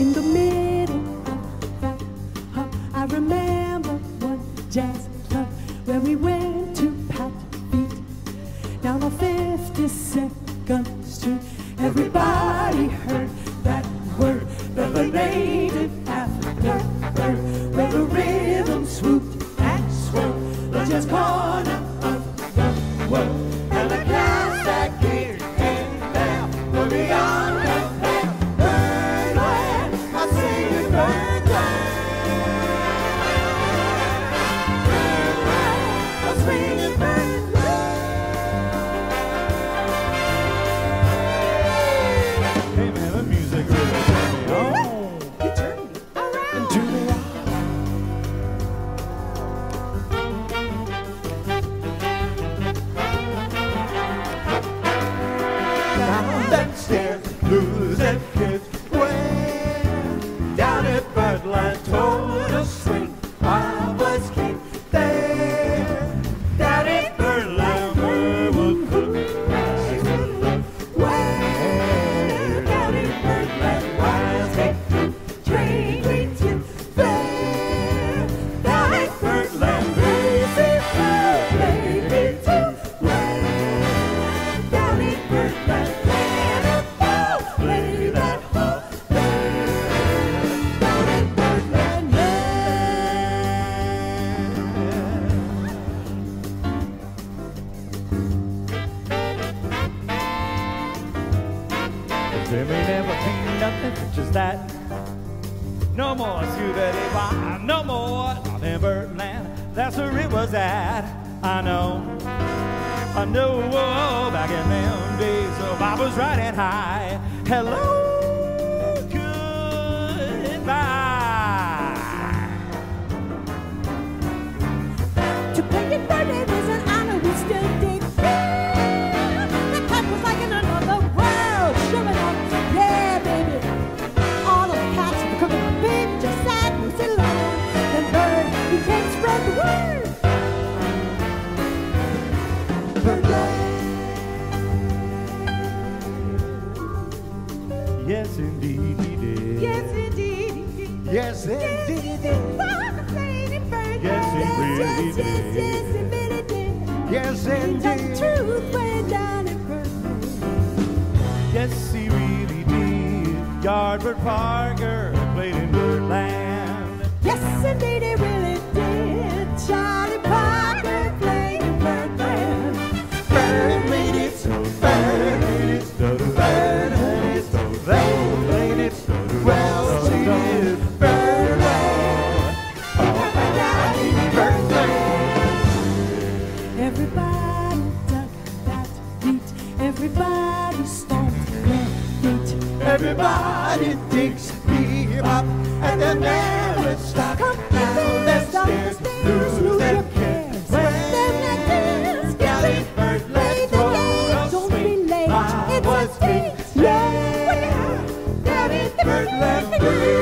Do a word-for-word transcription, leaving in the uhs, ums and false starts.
in the middle. Uh, I remember one jazz club where we went to pat feet down on fifty-second Street. Everybody heard that word, revelated after bird, where the rhythm swooped and swirled the jazz corner of the world. And the cast that came down were beyond the pale. Birdland, I sing it, Birdland. Birdland, I sing it, Birdland. Hey man, the music really turned me on. You turned me around. And to me down that stairs, blues and kids way down at Birdland, told us swing, I was king there. Down at Birdland, where we'll cook rice with love. Way down in Birdland, wise head to train with you there. Down in Birdland, crazy bird, baby too. Way down in Birdland, let it fall, play that hole there. Down in Birdland, There may never be nothing such as that. No more Scooby Wah, no more down in Birdland. That's where it was at. I know, I know. Back in them days, so I was riding high. Hello, goodbye. to play it Birdland is an honor we still dig. The cat was like in another world, sure enough. Yeah, baby. All of the cats were cooking up baby, just sat and sit alone. Then Bird, he can't spread the word. Birdland. Yes, indeed he did. Yes, indeed. Yes, indeed he did. Yes, Yes, he really yes, did. yes, yes, he really did. Yes, The indeed. truth went down in Birdland. Yes, he really did. Yardbird Parker played in Birdland. Yes, indeed, he really did. Charlie Parker played in Birdland. Bird made it so, Bird made it so, Bird made it so, they played it so well. She did Birdland. Oh, down in Birdland. Everybody dug that beat. Everybody stomped their feet. Everybody digs bebop and they never stop. Come Down the stairs, lose their cares. When the kids got in Birdland, Don't be late. I It's was a thing. big. Yeah, down in Birdland.